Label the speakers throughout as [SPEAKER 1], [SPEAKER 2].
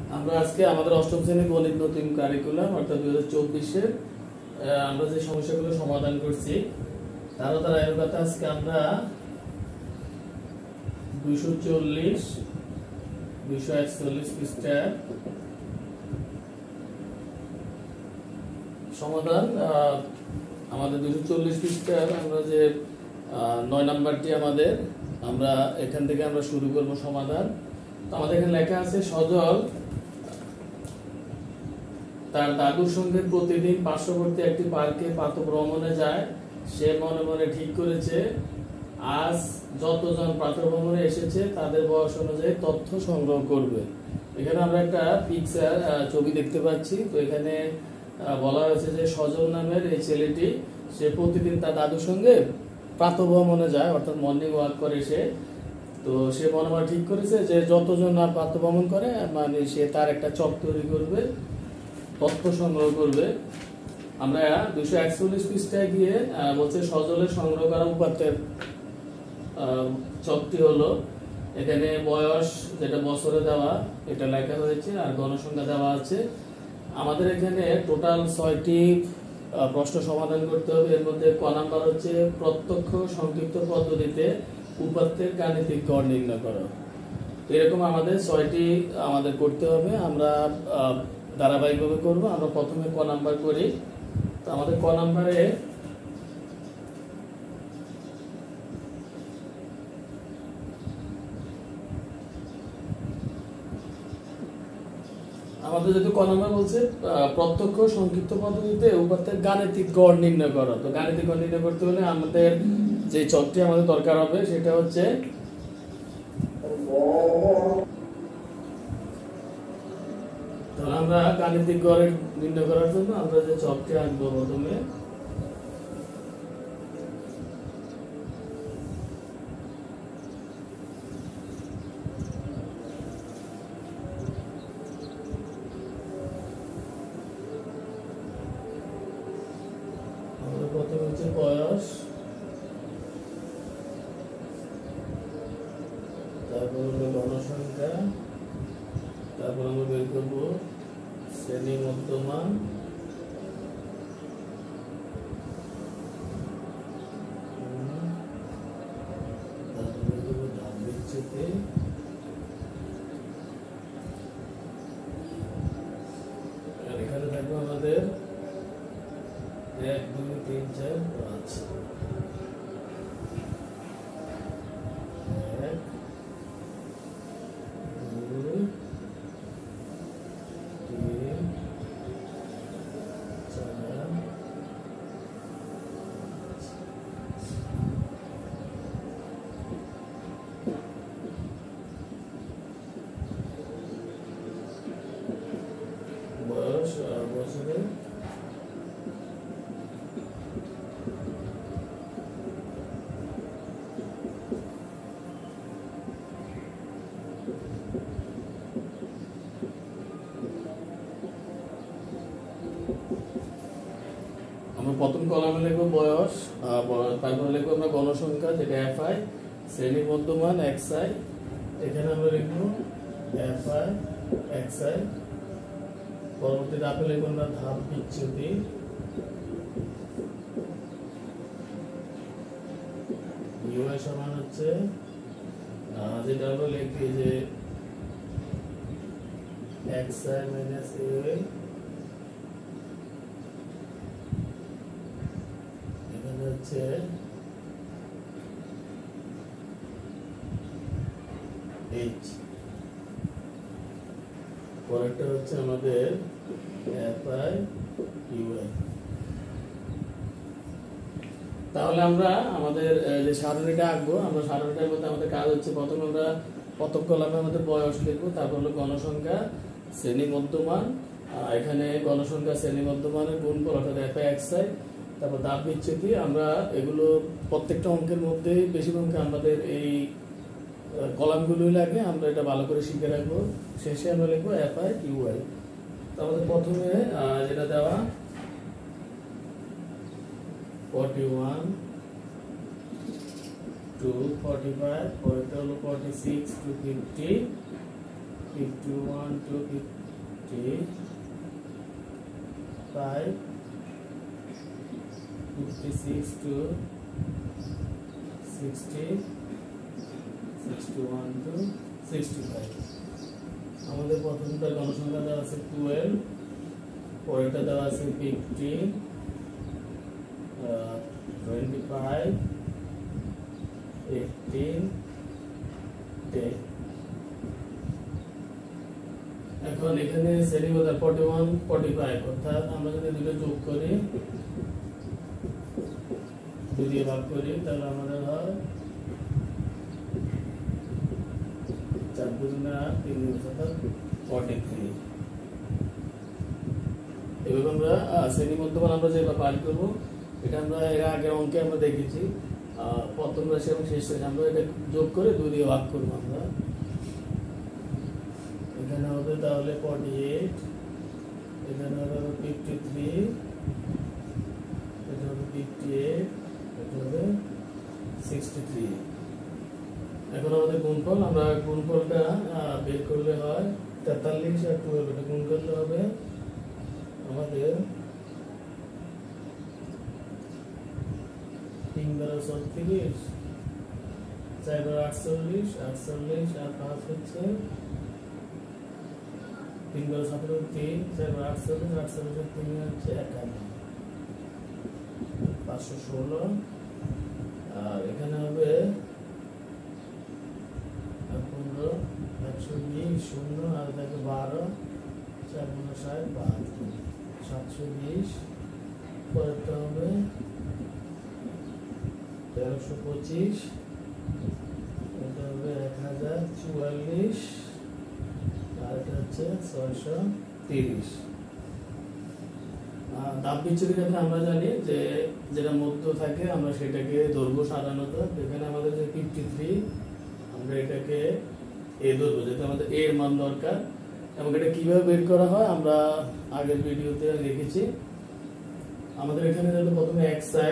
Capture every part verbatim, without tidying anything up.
[SPEAKER 1] আমরা আজকে আমাদের অষ্টম শ্রেণীর গণিত নতুন কারিকুলাম অর্থাৎ দুই হাজার চব্বিশের আমরা যে সমস্যাগুলো সমাধান করছি তার দ্বারা এর কথা আজকে আমরা দুইশো চল্লিশ দুইশো একচল্লিশ পৃষ্ঠার সমাধান। আমাদের দুইশো চল্লিশ পৃষ্ঠার আমরা যে নয় নাম্বারটি আমাদের আমরা এখান থেকে আমরা শুরু করব সমাধান। তো আমাদের এখানে লেখা আছে সজল তার দাদুর সঙ্গে প্রতিদিন পার্শ্ববর্তী একটি পার্কে প্রাতঃভ্রমণে যায়। সে মনে মনে ঠিক করেছে আজ যতজন প্রাতঃভ্রমণে এসেছে তাদের বয়স অনুযায়ী তথ্য সংগ্রহ করবে। এখানে আমরা একটা পিকচার ছবি দেখতে পাচ্ছি। তো এখানে বলা হয়েছে যে সজল নামের এই ছেলেটি সে প্রতিদিন তার দাদুর সঙ্গে প্রাতঃভ্রমণে যায় অর্থাৎ মর্নিং ওয়াক করে সে। তো সে মনে মনে ঠিক করেছে যে যতজন না প্রাতঃভ্রমণ করে মানে সে তার একটা চক তৈরি করবে, তথ্য সংগ্রহ করবে। আমরা দুইশো একচল্লিশ পৃষ্ঠায় গিয়ে বলছে সজলের সংগ্রহ করা উপাত্তের চকটি হলো এখানে বয়স যেটা বছরে দেওয়া এটা লেখা হয়েছে আর গণসংখ্যা দেওয়া আছে। আমাদের এখানে টোটাল ছয়টি প্রশ্ন সমাধান করতে হবে। এর মধ্যে ক নাম্বার হচ্ছে প্রত্যক্ষ সংক্ষিপ্ত পদ্ধতিতে উপাত্তের গাণিতিক গড় নির্ণয় করা। এরকম আমাদের ছয়টি আমাদের করতে হবে। আমরা ধারাবাহিকভাবে করব। আমরা প্রথমে ক নাম্বার করি। তো আমাদের ক নাম্বারে আমাদের যেহেতু ক নাম্বার বলছে প্রত্যক্ষ সংক্ষিপ্ত পদ্ধতিতে উপাত্তের গাণিতিক গড় নির্ণয় করা। তো গাণিতিক গড় নির্ণয় করতে হলে আমাদের যে চকটি আমাদের দরকার হবে সেটা হচ্ছে আমরা গাণিতিক গড় নির্ণয় করার জন্য আমরা যে চকটি আঁকবো প্রথমে প্রথমে হচ্ছে বয়স, তারপর হলো গণসংখ্যা, তারপর আমরা বের করবো শ্রেণী মধ্যমান, তারপর বের করবো ধাপ বিচ্যুতি, আর এখানে থাকবে আমাদের এক দুই তিন চার পাঁচ। এক দুই তিন চার বয়স আর বছরে প্রথম কলামে লিখবো বয়স, তারপরে লিখবো আমরা গণসংখ্যা যেটা এফ আই, শ্রেণী মধ্যমান এক্স আই, এখানে আমরা লিখবো এফ আই এক্স আই। পরবর্তী ধাপে লিখবো আমরা ধাপ বিচ্যুতি, ইউআই সমান হচ্ছে যেটা আমরা লিখি যে এক্স আই মাইনাস ইউআই, হচ্ছে এইচ, পরেরটা হচ্ছে আমাদের এফ আই ইউআই। তাহলে আমরা আমাদের যে সারণীটা আঁকবো আমরা সারণীটার মধ্যে আমাদের কাজ হচ্ছে প্রথমে আমরা প্রথম কলামে আমাদের বয়স লিখবো, তারপর হলো গণসংখ্যা শ্রেণী মধ্যমান, এখানে গণসংখ্যা শ্রেণী মধ্যমানের গুণফল অর্থাৎ এফ আই এক্স আই, তারপর ধাপ বিচ্যুতি। আমরা এগুলো প্রত্যেকটা অঙ্কের মধ্যে বেশির অঙ্কে আমাদের এই কলামগুলোই লাগে, আমরা এটা ভালো করে শিখে রাখবো। শেষে আমরা লিখবো এফ আই ইউআই। তো আমাদের প্রথমে যেটা দেওয়া forty-one to forty-five, পরেরটা হলো forty-six to fifty, fifty one to fifty five, fifty six to sixty, sixty one to sixty five. আমাদের প্রথমটা গণসংখ্যা দেওয়া আছে টুয়েলভ, পরেরটা দেওয়া আছে fifteen, twenty five, eighteen, ten. এখন এখানে শ্রেণী বোধ ফর্টি ওয়ান ফর্টি ফাইভ, অর্থাৎ আমরা যদি দুটো যোগ করি, দুই দিয়ে ভাগ করি, তাহলে আমাদের হয় চার দুগুণা তিন দুই অর্থাৎ ফর্টি থ্রি। এভাবে আমরা শ্রেণী মধ্যমান আমরা যেটা পার করবো, এটা আমরা এর আগের অঙ্কে আমরা দেখেছি প্রথম রাশি এবং শেষ রাশি আমরা এটা যোগ করে দুই দিয়ে ভাগ করবো। আমরা এখানে হবে তাহলে ফর্টি এইট, এখানে হবে ফিফটি থ্রি, এটা হবে ফিফটি এইট, এটা হবে সিক্সটি থ্রি। এখন আমাদের গুণফল, আমরা গুণফলটা বের করলে হয় তেতাল্লিশ আর টুয়েলভ, এটা গুণ করলে হবে আমাদের তিন বারো ছত্রিশ, চার বারো আটচল্লিশ, আটচল্লিশ আর পাঁচ হচ্ছে তিন বারো সতেরো, তিন চার বারো আটচল্লিশ, আটচল্লিশ আর তিন হচ্ছে একান্ন, পাঁচশো ষোলো। আর এখানে হবে পনেরো, একশো বিশ, শূন্য আর দেখো বারো, চার পনেরো ষাট, বাহাত্তর, সাতশো বিশ। পরেরটা হবে তেরোশো পঁচিশ, এটা হবে এক হাজার চুয়াল্লিশ, আর এটা হচ্ছে ছয়শো তিরিশ। দাব বিচ্ছুরির ক্ষেত্রে আমরা জানি যে যেটা মধ্য থাকে আমরা সেটাকে ধরবো সাধারণত। এখানে আমাদের যে ফিফটি থ্রি, আমরা এটাকে এ ধরবো, যেটা আমাদের এর মান দরকার। এবং এটা কিভাবে বের করা হয় আমরা আগের ভিডিওতে দেখেছি। আমাদের এখানে যদি প্রথমে এক্স আই,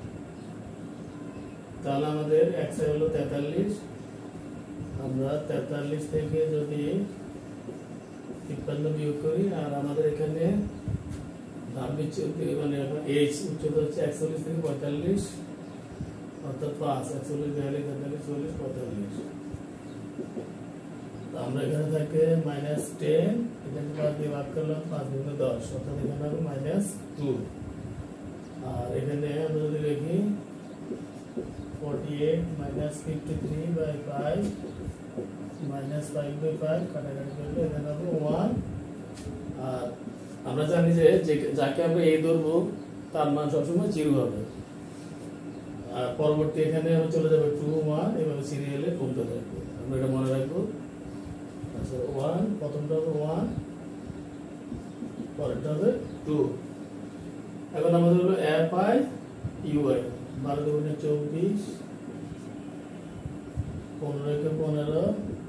[SPEAKER 1] তাহলে আমাদের এক্স আই হলো তেতাল্লিশ। আমরা তেতাল্লিশ থেকে যদি তিপ্পান্ন বিয়োগ করি, আর আমাদের এখানে ধাপ বিচ্ছুরি মানে এইচ উচ্চতা হচ্ছে একচল্লিশ থেকে পঁয়তাল্লিশ, অর্থাৎ পাঁচ, একচল্লিশ, বিয়াল্লিশ, তেতাল্লিশ, চল্লিশ, পঁয়তাল্লিশ। আমরা এখানে থাকে মাইনাস টেন, এটাকে পাঁচ দিয়ে ভাগ করলাম, পাঁচ গুণে দশ, অর্থাৎ এখানে হবে মাইনাস টু। আর এখানে আমরা যদি লিখি forty eight minus fifty three by five minus five by five, কাটাকাটি করলে এখানে হবে ওয়ান। আর আমরা জানি যে যাকে আমরা এই ধরবো তার মান সবসময় জিরো হবে। আর পরবর্তী এখানে চলে যাবে টু, ওয়ান, এভাবে সিরিয়ালে কমতে থাকবে। আমরা এটা মনে রাখবো। আচ্ছা, ওয়ান, প্রথমটা হবে ওয়ান, পরেরটা হবে টু। এখন আমাদের হলো এফ আই ইউ আই, বারো দুগুণে চব্বিশ, পনেরো কে পনেরো,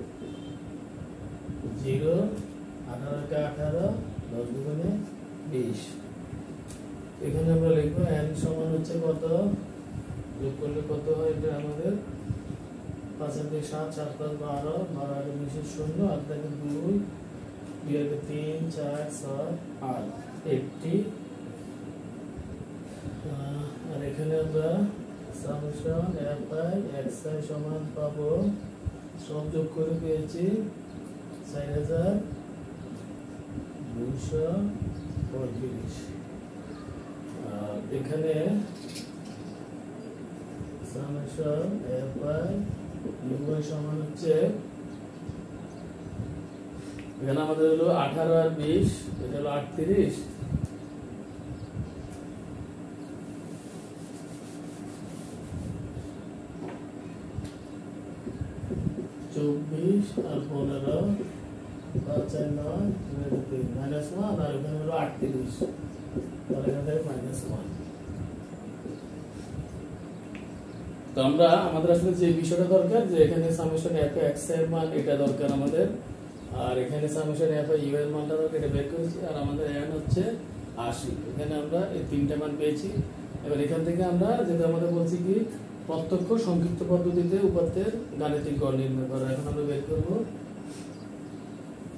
[SPEAKER 1] জিরো, আঠারো কে আঠারো, দশ দুগুণে বিশ। এখানে আমরা লিখবো এন সমান হচ্ছে কত, যোগ করলে কত হয়, এটা আমাদের পাঁচ আগে সাত, সাত পাঁচ বারো, বারো আগে বিশের শূন্য, আট থেকে দুই, দুই আগে তিন, চার, ছয়, আট, এইটটি। আর এখানে আমরা summation f i x i সমান পাবো, সব যোগ করে পেয়েছি চার হাজার দুইশো পঁয়ত্রিশ। আর এখানে summation f i u i সমান হচ্ছে, এখানে আমাদের হলো আঠারো আর বিশ, এটা হলো আটত্রিশ। চব্বিশ আর পনেরো, পাঁচ আর নয়, তিন, মাইনাস ওয়ান, আর এখানে হলো আটত্রিশ, তাহলে এখান থেকে মাইনাস ওয়ান। তো আমরা আমাদের আসলে যে বিষয়টা দরকার, যে এখানে সামেশন এফ এক্স এর মান এটা দরকার আমাদের, আর এখানে সামেশন এফ ইউ এর মানটা দরকার, এটা বের করেছি। আর আমাদের এন হচ্ছে আশি, এখানে আমরা এই তিনটা মান পেয়েছি। এবার এখান থেকে আমরা যেটা আমাদের বলছি কি প্রত্যক্ষ সংক্ষিপ্ত পদ্ধতিতে উপাত্তের গাণিতিক গড় নির্ণয় করা। এখন আমরা বের করব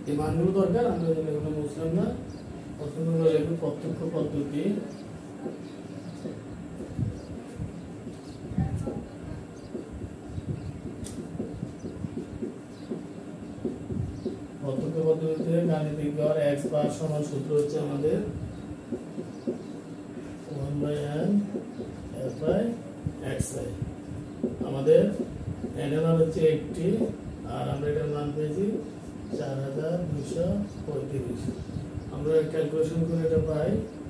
[SPEAKER 1] এই মানগুলো দরকার, আমরা এগুলো বুঝলাম না। প্রথমে হলো লিখব প্রত্যক্ষ পদ্ধতি, প্রত্যক্ষ পদ্ধতিতে গাণিতিক গড় x বার সমান সূত্র হচ্ছে আমাদের one by n f by xi। আমাদের n এর মান হচ্ছে একটি, আর আমরা এটার মান পেয়েছি চার হাজার দুইশো পঁয়ত্রিশ। আমরা ক্যালকুলেশন করে এটা পাই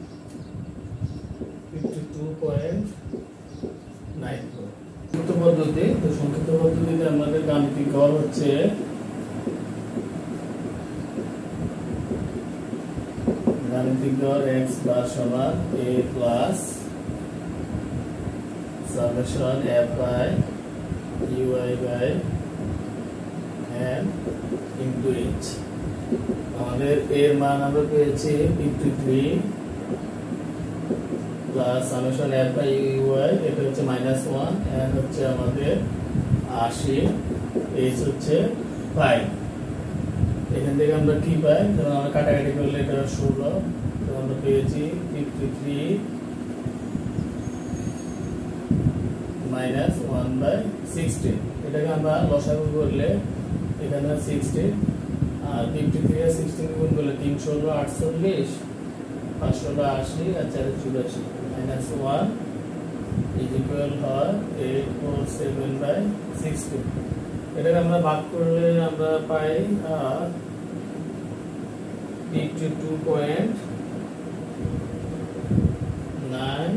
[SPEAKER 1] fifty two point nine four. সংক্ষিপ্ত পদ্ধতি, তো সংক্ষিপ্ত পদ্ধতিতে আমাদের গাণিতিক গড় হচ্ছে গাণিতিক গড় x বার সমান a plus summation f by ui by n into h। আমাদের এর মান আমরা পেয়েছি fifty three plus summation f by ui, এটা হচ্ছে মাইনাস ওয়ান, n হচ্ছে আমাদের আশি, h হচ্ছে ফাইভ। এখান থেকে আমরা কি পাই, যেমন আমরা কাটাকাটি করলে এটা ষোলো, তো আমরা পেয়েছি fifty three minus one by sixteen. এটাকে আমরা লসাগু করলে এখানে সিক্সটিন, আর ফিফটি থ্রি আর সিক্সটিন গুণ করলে তিন ষোলো আটচল্লিশ, পাঁচ ষোলো আশি, আর চারে চুরাশি, মাইনাস ওয়ান ইজ ইকুয়াল হয় eight four seven by sixteen. এটাকে আমরা ভাগ করলে আমরা পাই আর fifty two point nine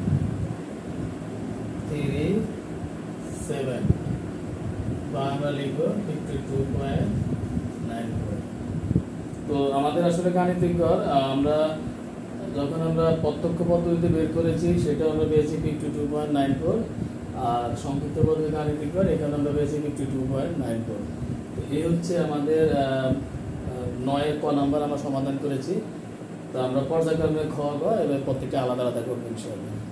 [SPEAKER 1] three seven, বা আমরা লিখবো fifty two point nine four. তো আমাদের আসলে গাণিতিক গড় আমরা যখন আমরা প্রত্যক্ষ পদ্ধতিতে বের করেছি সেটা আমরা পেয়েছি fifty two point nine four, আর সংক্ষিপ্ত পদ্ধতি গাণিতিক গড় এখানে আমরা পেয়েছি fifty two point nine four. তো এই হচ্ছে আমাদের নয়ের ক নাম্বার আমরা সমাধান করেছি। তো আমরা পর্যায়ক্রমে খ গ এবার প্রত্যেকটা আলাদা আলাদা করবো ইনশাআল্লাহ।